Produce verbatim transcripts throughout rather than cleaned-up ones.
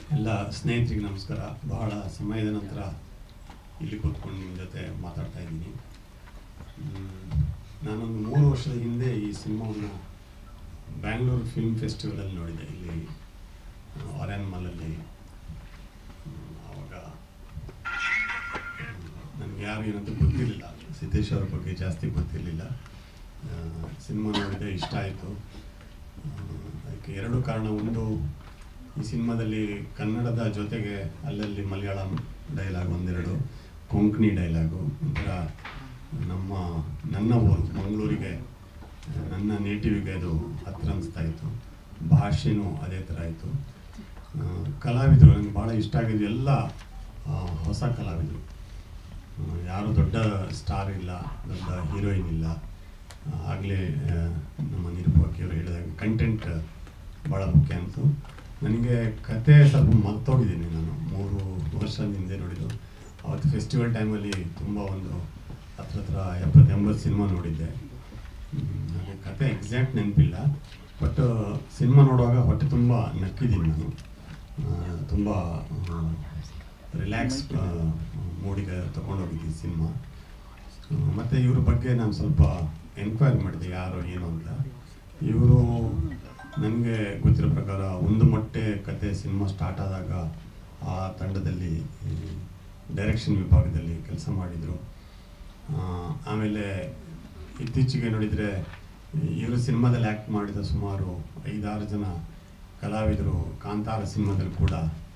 ಎಲ್ಲ ಸ್ನೇಹಿತರಿಗೆ ನಮಸ್ಕಾರ. ಬಹಳ ಸಮಯದ ನಂತರ ಇಲ್ಲಿ ಕೂತ್ಕೊಂಡು ನಿಮ್ಮ ಜೊತೆ ಮಾತಾಡ್ತಾ ಇದ್ದೀನಿ. ನಾನೊಂದು ಮೂರು ವರ್ಷದ ಹಿಂದೆ ಈ ಸಿನಿಮಾವನ್ನು ಬ್ಯಾಂಗ್ಳೂರು ಫಿಲ್ಮ್ ಫೆಸ್ಟಿವಲಲ್ಲಿ ನೋಡಿದೆ, ಇಲ್ಲಿ ಆರ್ಯನ್ ಮಾಲಲ್ಲಿ. ಆವಾಗ ನನಗೆ ಯಾರು ಏನಂತ ಗೊತ್ತಿರಲಿಲ್ಲ, ಸಿದ್ದೇಶ್ ಅವ್ರ ಬಗ್ಗೆ ಜಾಸ್ತಿ ಗೊತ್ತಿರಲಿಲ್ಲ. ಸಿನಿಮಾ ನೋಡಿದೆ, ಇಷ್ಟ ಆಯಿತು. ಅದಕ್ಕೆ ಎರಡು ಕಾರಣ. ಒಂದು, ಈ ಸಿನಿಮಾದಲ್ಲಿ ಕನ್ನಡದ ಜೊತೆಗೆ ಅಲ್ಲಲ್ಲಿ ಮಲಯಾಳಂ ಡೈಲಾಗ್ ಒಂದೆರಡು, ಕೊಂಕಣಿ ಡೈಲಾಗು, ಒಂಥರ ನಮ್ಮ ನನ್ನ ಊರು ಮಂಗಳೂರಿಗೆ, ನನ್ನ ನೇಟಿವಿಗೆ ಅದು ಹತ್ತಿರ ಅನಿಸ್ತಾ ಇತ್ತು. ಭಾಷೆನೂ ಅದೇ ಥರ ಇತ್ತು. ಕಲಾವಿದರು ನನಗೆ ಭಾಳ ಇಷ್ಟ ಆಗಿದ್ದು ಎಲ್ಲ ಹೊಸ ಕಲಾವಿದರು. ಯಾರು ದೊಡ್ಡ ಸ್ಟಾರ್ ಇಲ್ಲ, ದೊಡ್ಡ ಹೀರೋಯಿನ್ ಇಲ್ಲ. ಆಗಲೇ ನಮ್ಮ ನಿರೂಪಕಿಯವರು ಹೇಳಿದಾಗ ಕಂಟೆಂಟ್ ಭಾಳ ಮುಖ್ಯ ಅಂತು. ನನಗೆ ಕತೆ ಸ್ವಲ್ಪ ಮರ್ತೋಗಿದ್ದೀನಿ. ನಾನು ಮೂರು ವರ್ಷದ ಹಿಂದೆ ನೋಡಿದ್ದು. ಅವತ್ತು ಫೆಸ್ಟಿವಲ್ ಟೈಮಲ್ಲಿ ತುಂಬ ಒಂದು ಹತ್ರ ಹತ್ರ ಎಪ್ಪತ್ತು ಎಂಬತ್ತು ಸಿನಿಮಾ ನೋಡಿದ್ದೆ. ನನಗೆ ಕತೆ ಎಕ್ಸಾಕ್ಟ್ ನೆನಪಿಲ್ಲ, ಬಟ್ ಸಿನಿಮಾ ನೋಡುವಾಗ ಹೊಟ್ಟೆ ತುಂಬ ನಕ್ಕಿದ್ದೀನಿ ನಾನು. ತುಂಬ ರಿಲ್ಯಾಕ್ಸ್ ಮೂಡಿಗೆ ತೊಗೊಂಡೋಗಿದ್ದೀನಿ ಸಿನಿಮಾ. ಮತ್ತು ಇವ್ರ ಬಗ್ಗೆ ನಾನು ಸ್ವಲ್ಪ ಎನ್ಕ್ವೈರಿ ಮಾಡಿದೆ, ಯಾರು ಏನು ಅಂತ. ಇವರು ನನಗೆ ಗೊತ್ತಿರೋ ಪ್ರಕಾರ ಒಂದು ಮೊಟ್ಟೆ ಕತೆ ಸಿನಿಮಾ ಸ್ಟಾರ್ಟ್ ಆದಾಗ ಆ ತಂಡದಲ್ಲಿ ಡೈರೆಕ್ಷನ್ ವಿಭಾಗದಲ್ಲಿ ಕೆಲಸ ಮಾಡಿದರು. ಆಮೇಲೆ ಇತ್ತೀಚೆಗೆ ನೋಡಿದರೆ ಇವರು ಸಿನಿಮಾದಲ್ಲಿ ಆ್ಯಕ್ಟ್ ಮಾಡಿದ ಸುಮಾರು ಐದಾರು ಜನ ಕಲಾವಿದರು ಕಾಂತಾರ ಸಿನಿಮಾದಲ್ಲಿ ಕೂಡ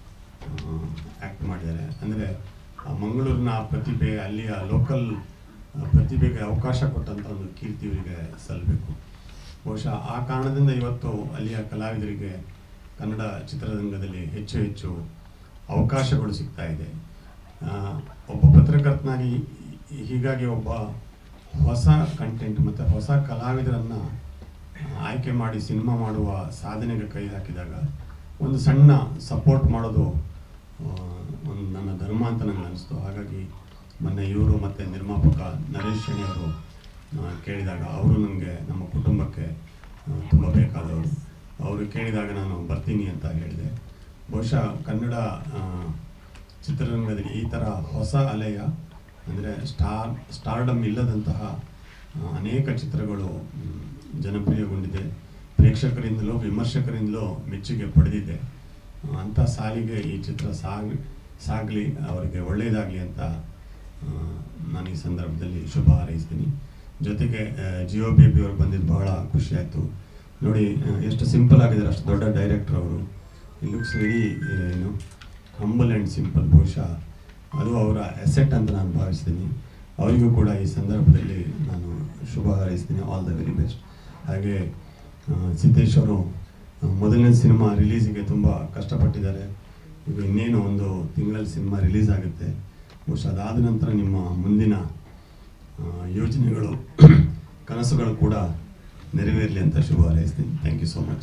ಆ್ಯಕ್ಟ್ ಮಾಡಿದ್ದಾರೆ. ಅಂದರೆ ಮಂಗಳೂರಿನ ಪ್ರತಿಭೆ, ಅಲ್ಲಿಯ ಲೋಕಲ್ ಪ್ರತಿಭೆಗೆ ಅವಕಾಶ ಕೊಟ್ಟಂಥ ಒಂದು ಕೀರ್ತಿ ಇವರಿಗೆ ಸಲ್ಲಬೇಕು. ಬಹುಶಃ ಆ ಕಾರಣದಿಂದ ಇವತ್ತು ಅಲ್ಲಿಯ ಕಲಾವಿದರಿಗೆ ಕನ್ನಡ ಚಿತ್ರರಂಗದಲ್ಲಿ ಹೆಚ್ಚು ಹೆಚ್ಚು ಅವಕಾಶಗಳು ಸಿಗ್ತಾ ಇದೆ. ಒಬ್ಬ ಪತ್ರಕರ್ತನಾಗಿ ಹೀಗಾಗಿ ಒಬ್ಬ ಹೊಸ ಕಂಟೆಂಟ್ ಮತ್ತು ಹೊಸ ಕಲಾವಿದರನ್ನು ಆಯ್ಕೆ ಮಾಡಿ ಸಿನಿಮಾ ಮಾಡುವ ಸಾಧನೆಗೆ ಕೈ ಹಾಕಿದಾಗ ಒಂದು ಸಣ್ಣ ಸಪೋರ್ಟ್ ಮಾಡೋದು ಒಂದು ನನ್ನ ಧರ್ಮ ಅಂತ ನನಗೆ ಅನಿಸ್ತು. ಹಾಗಾಗಿ ಮೊನ್ನೆ ಇವರು ಮತ್ತು ನಿರ್ಮಾಪಕ ನರೇಶ್ ಶೆಣಿ ಅವರು ಕೇಳಿದಾಗ, ಅವರು ನನಗೆ ನಮ್ಮ ಕುಟುಂಬಕ್ಕೆ ತುಂಬ ಬೇಕಾದವರು, ಅವರು ಕೇಳಿದಾಗ ನಾನು ಬರ್ತೀನಿ ಅಂತ ಹೇಳಿದೆ. ಬಹುಶಃ ಕನ್ನಡ ಚಿತ್ರರಂಗದಲ್ಲಿ ಈ ಥರ ಹೊಸ ಅಲೆಯ, ಅಂದರೆ ಸ್ಟಾರ್ ಸ್ಟಾರ್ಡಮ್ ಇಲ್ಲದಂತಹ ಅನೇಕ ಚಿತ್ರಗಳು ಜನಪ್ರಿಯಗೊಂಡಿದೆ. ಪ್ರೇಕ್ಷಕರಿಂದಲೂ ವಿಮರ್ಶಕರಿಂದಲೂ ಮೆಚ್ಚುಗೆ ಪಡೆದಿದೆ. ಅಂಥ ಸಾಲಿಗೆ ಈ ಚಿತ್ರ ಸಾಗ್ ಸಾಗಲಿ ಅವರಿಗೆ ಒಳ್ಳೆಯದಾಗಲಿ ಅಂತ ನಾನು ಈ ಸಂದರ್ಭದಲ್ಲಿ ಶುಭ ಹಾರೈಸ್ತೀನಿ. ಜೊತೆಗೆ ಜಿಯೋ ಬೇಬಿ ಅವ್ರು ಬಂದಿದ್ದು ಬಹಳ ಖುಷಿ ಆಯಿತು. ನೋಡಿ ಎಷ್ಟು ಸಿಂಪಲ್ ಆಗಿದ್ದಾರೆ, ಅಷ್ಟು ದೊಡ್ಡ ಡೈರೆಕ್ಟರ್ ಅವರು. ಈ ಲುಕ್ಸ್ ವೆರಿ ಏನು ಹಂಬಲ್ ಆ್ಯಂಡ್ ಸಿಂಪಲ್. ಬಹುಶಃ ಅದು ಅವರ ಅಸೆಟ್ ಅಂತ ನಾನು ಭಾವಿಸ್ತೀನಿ. ಅವರಿಗೂ ಕೂಡ ಈ ಸಂದರ್ಭದಲ್ಲಿ ನಾನು ಶುಭ ಹಾರೈಸ್ತೀನಿ. All the very best. ಹಾಗೆ ಸಿದ್ದೇಶ್ ಅವರು ಮೊದಲನೇ ಸಿನಿಮಾ ರಿಲೀಸಿಗೆ ತುಂಬ ಕಷ್ಟಪಟ್ಟಿದ್ದಾರೆ. ಈಗ ಇನ್ನೇನು ಒಂದು ತಿಂಗಳಲ್ಲಿ ಸಿನಿಮಾ ರಿಲೀಸ್ ಆಗುತ್ತೆ. ಬಹುಶಃ ಅದಾದ ನಂತರ ನಿಮ್ಮ ಮುಂದಿನ ಯೋಜನೆಗಳು, ಕನಸುಗಳು ಕೂಡ ನೆರವೇರಲಿ ಅಂತ ಶುಭ ಹಾರೈಸ್ತೀನಿ. Thank you so much.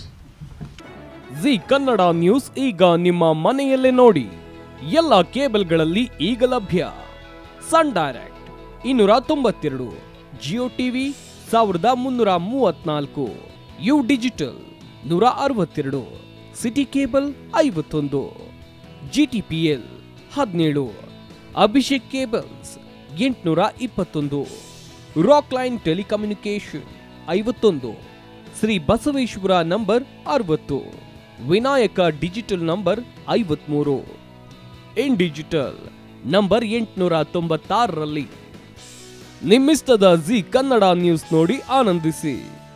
Zee Kannada news ಈಗ ನಿಮ್ಮ ಮನೆಯಲ್ಲೇ ನೋಡಿ. ಎಲ್ಲ ಕೇಬಲ್ಗಳಲ್ಲಿ ಈಗ ಲಭ್ಯ. ಸನ್ ಡೈರೆಕ್ಟ್ ಇನ್ನೂರ ತೊಂಬತ್ತೆರಡು, ಜಿಯೋ ಟಿವಿ ಸಾವಿರದ ಮುನ್ನೂರ ಮೂವತ್ನಾಲ್ಕು, ಯು ಡಿಜಿಟಲ್ ನೂರ ಅರವತ್ತೆರಡು, ಸಿಟಿ ಕೇಬಲ್ ಐವತ್ತೊಂದು, ಜಿ ಟಿ ಪಿ ಎಲ್ ಹದಿನೇಳು, ಅಭಿಷೇಕ್ ಕೇಬಲ್ಸ್ ಎಂಟುನೂರ ಇಪ್ಪತ್ತೊಂದು, ರಾಕ್ ಲೈನ್ ಟೆಲಿಕಮ್ಯುನಿಕೇಶನ್ ಐವತ್ತೊಂದು, ಶ್ರೀ ಬಸವೇಶ್ವರ ನಂಬರ್ ಅರವತ್ತು, ವಿನಾಯಕ ಡಿಜಿಟಲ್ ನಂಬರ್ ಐವತ್ಮೂರು, ಇನ್ ಡಿಜಿಟಲ್ ನಂಬರ್ ಎಂಟುನೂರ ತೊಂಬತ್ತಾರರಲ್ಲಿ. ನಿಮ್ಮಿಸ್ತದ ಜಿ ಕನ್ನಡ ನ್ಯೂಸ್ ನೋಡಿ ಆನಂದಿಸಿ.